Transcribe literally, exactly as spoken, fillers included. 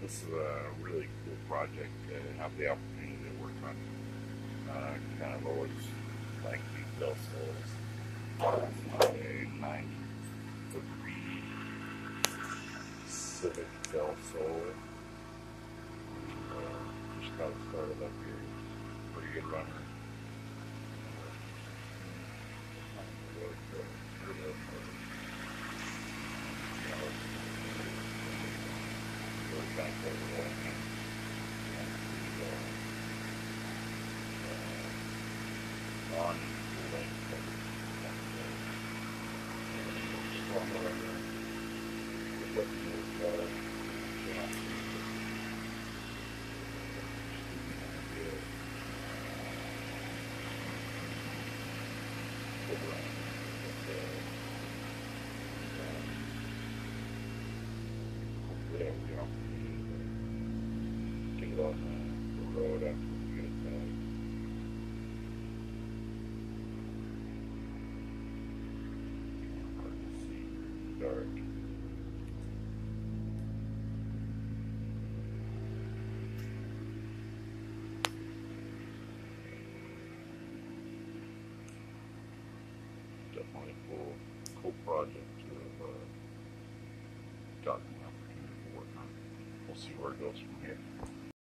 this is a really cool project to have the opportunity to work on. Uh, kind of always like these bell souls. A nine-degree Civic Bell Soul. Uh, just got it started up here. Pretty good runner. On get on the road after we get it back. Hard to see, dark. Definitely a cool, cool project to have uh, gotten the opportunity to work on. We'll see where it goes from here.